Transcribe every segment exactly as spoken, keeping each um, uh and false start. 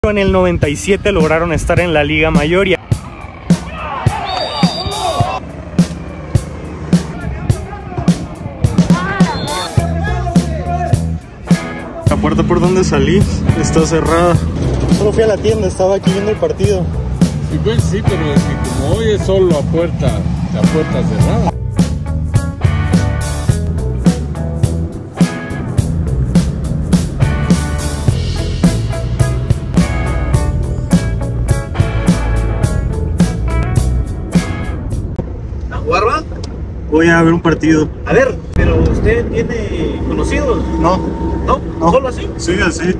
En el noventa y siete lograron estar en la Liga Mayor y la puerta por donde salí está cerrada. Solo fui a la tienda, estaba aquí viendo el partido. Sí, pues sí, pero es que como hoy es solo a puerta, a puerta cerrada. ¿A jugar va? Voy a ver un partido. A ver, pero ¿usted tiene conocidos? No. ¿No? No. ¿Solo así? Sí, así.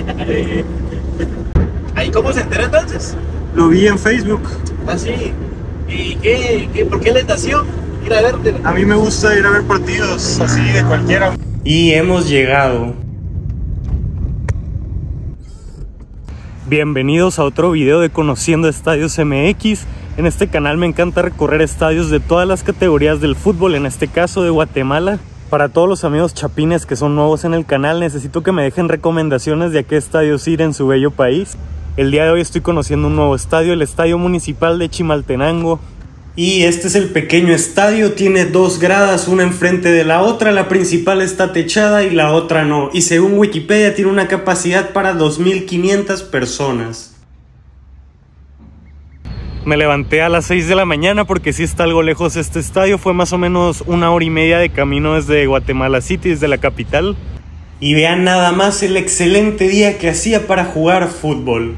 ¿Ahí cómo se enteró entonces? Lo vi en Facebook. Ah, sí. ¿Y qué, qué, por qué les nació ir a verte? A mí me gusta ir a ver partidos así de cualquiera. Y hemos llegado. Bienvenidos a otro video de Conociendo Estadios M X. En este canal me encanta recorrer estadios de todas las categorías del fútbol, en este caso de Guatemala. Para todos los amigos chapines que son nuevos en el canal, necesito que me dejen recomendaciones de a qué estadios ir en su bello país. El día de hoy estoy conociendo un nuevo estadio, el Estadio Municipal de Chimaltenango. Y este es el pequeño estadio, tiene dos gradas, una enfrente de la otra, la principal está techada y la otra no. Y según Wikipedia tiene una capacidad para dos mil quinientas personas. Me levanté a las seis de la mañana porque sí está algo lejos este estadio, fue más o menos una hora y media de camino desde Guatemala City, desde la capital. Y vean nada más el excelente día que hacía para jugar fútbol.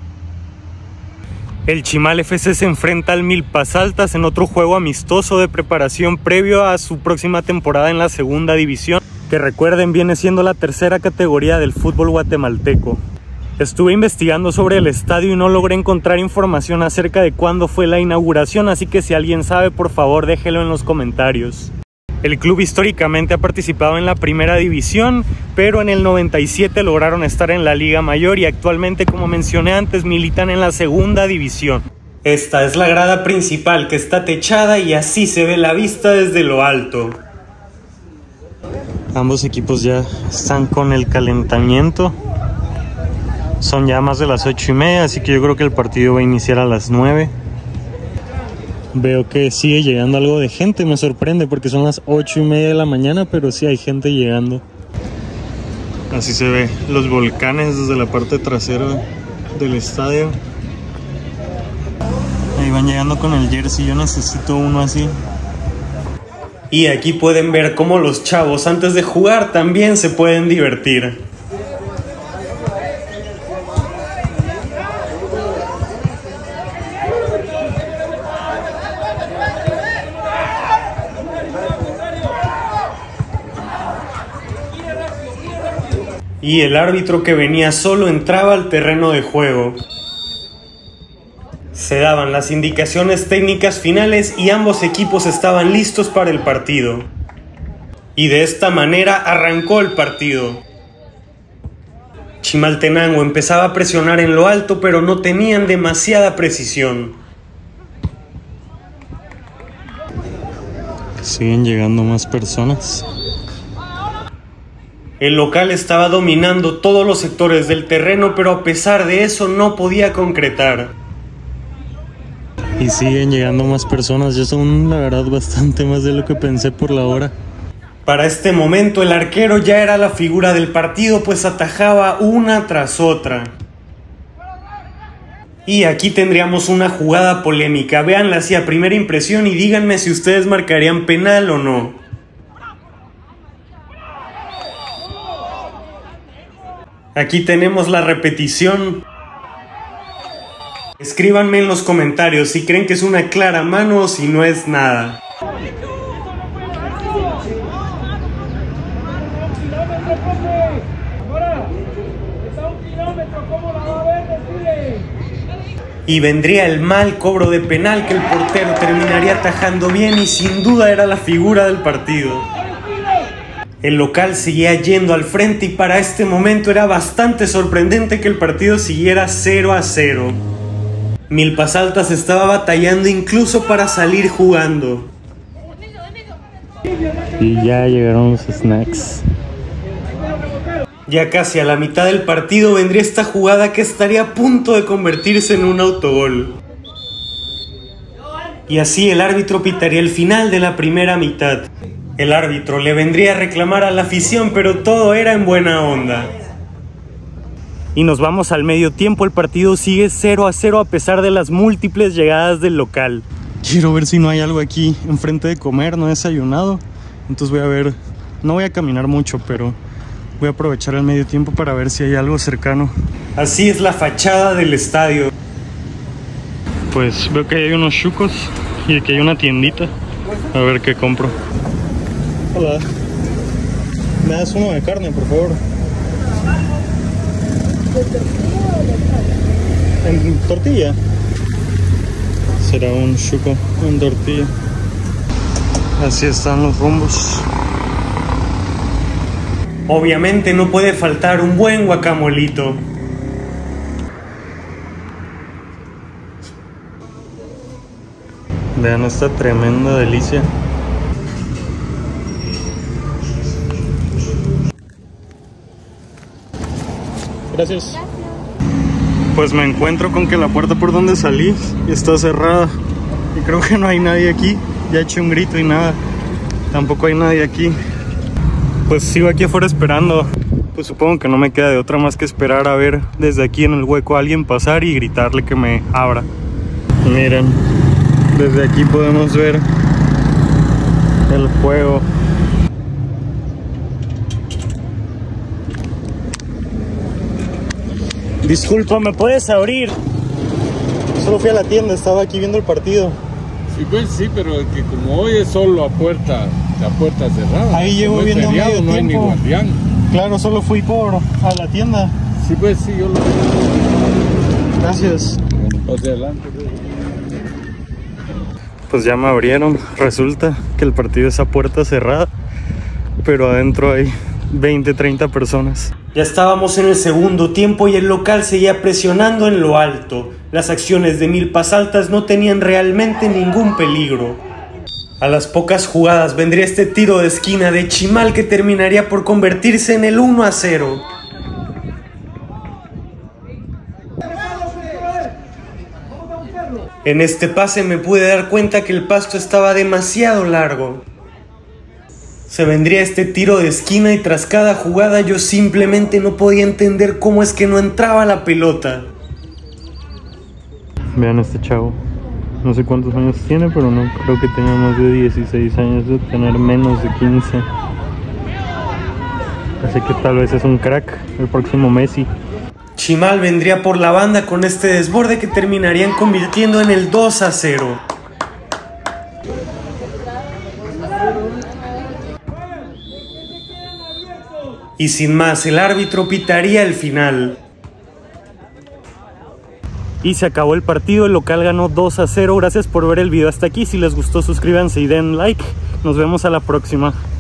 El Chimal F C se enfrenta al Milpas Altas en otro juego amistoso de preparación previo a su próxima temporada en la segunda división, que recuerden viene siendo la tercera categoría del fútbol guatemalteco. Estuve investigando sobre el estadio y no logré encontrar información acerca de cuándo fue la inauguración, así que si alguien sabe, por favor déjelo en los comentarios. El club históricamente ha participado en la primera división, pero en el noventa y siete lograron estar en la Liga Mayor y actualmente, como mencioné antes, militan en la segunda división. Esta es la grada principal que está techada y así se ve la vista desde lo alto. Ambos equipos ya están con el calentamiento. Son ya más de las ocho y media, así que yo creo que el partido va a iniciar a las nueve. Veo que sigue llegando algo de gente, me sorprende porque son las ocho y media de la mañana, pero sí hay gente llegando. Así se ve los volcanes desde la parte trasera del estadio. Ahí van llegando con el jersey, yo necesito uno así. Y aquí pueden ver cómo los chavos antes de jugar también se pueden divertir. Y el árbitro que venía solo entraba al terreno de juego. Se daban las indicaciones técnicas finales y ambos equipos estaban listos para el partido. Y de esta manera arrancó el partido. Chimaltenango empezaba a presionar en lo alto, pero no tenían demasiada precisión. Siguen llegando más personas. El local estaba dominando todos los sectores del terreno, pero a pesar de eso no podía concretar. Y siguen llegando más personas, ya son la verdad bastante más de lo que pensé por la hora. Para este momento el arquero ya era la figura del partido, pues atajaba una tras otra. Y aquí tendríamos una jugada polémica, véanla así a primera impresión y díganme si ustedes marcarían penal o no. Aquí tenemos la repetición. Escríbanme en los comentarios si creen que es una clara mano o si no es nada. Y vendría el mal cobro de penal que el portero terminaría atajando bien y sin duda era la figura del partido. El local seguía yendo al frente y para este momento era bastante sorprendente que el partido siguiera cero a cero. Milpas Altas estaba batallando incluso para salir jugando. Y ya llegaron los snacks. Ya casi a la mitad del partido vendría esta jugada que estaría a punto de convertirse en un autogol. Y así el árbitro pitaría el final de la primera mitad. El árbitro le vendría a reclamar a la afición, pero todo era en buena onda. Y nos vamos al medio tiempo, el partido sigue cero a cero a pesar de las múltiples llegadas del local. Quiero ver si no hay algo aquí enfrente de comer, no he desayunado. Entonces voy a ver, no voy a caminar mucho, pero voy a aprovechar el medio tiempo para ver si hay algo cercano. Así es la fachada del estadio. Pues veo que hay unos chucos y aquí hay una tiendita. A ver qué compro. Hola. ¿Me das uno de carne, por favor? ¿De tortilla o de carne? En tortilla. Será un chuco en tortilla. Así están los rumbos. Obviamente no puede faltar un buen guacamolito. Vean esta tremenda delicia. Gracias. Pues me encuentro con que la puerta por donde salí está cerrada. Y creo que no hay nadie aquí. Ya eché un grito y nada. Tampoco hay nadie aquí. Pues sigo aquí afuera esperando. Pues supongo que no me queda de otra más que esperar a ver desde aquí en el hueco a alguien pasar y gritarle que me abra. Miren, desde aquí podemos ver el juego. Disculpa, ¿me puedes abrir? Solo fui a la tienda, estaba aquí viendo el partido. Sí, pues sí, pero que como hoy es solo a puerta, a puerta cerrada. Ahí llevo como viendo feriado, medio no hay ni tiempo. guardián. Claro, solo fui por a la tienda. Sí, pues sí, yo lo Gracias. Hacia adelante. Pues ya me abrieron. Resulta que el partido es a puerta cerrada, pero adentro hay veinte, treinta personas. Ya estábamos en el segundo tiempo y el local seguía presionando en lo alto. Las acciones de Milpas Altas no tenían realmente ningún peligro. A las pocas jugadas vendría este tiro de esquina de Chimal que terminaría por convertirse en el uno a cero. En este pase me pude dar cuenta que el pasto estaba demasiado largo. Se vendría este tiro de esquina y tras cada jugada yo simplemente no podía entender cómo es que no entraba la pelota. Vean a este chavo. No sé cuántos años tiene, pero no creo que tenga más de dieciséis años, de tener menos de quince. Así que tal vez es un crack, el próximo Messi. Chimal vendría por la banda con este desborde que terminarían convirtiendo en el dos a cero. Y sin más, el árbitro pitaría el final. Y se acabó el partido, el local ganó dos a cero. Gracias por ver el video hasta aquí. Si les gustó, suscríbanse y den like. Nos vemos a la próxima.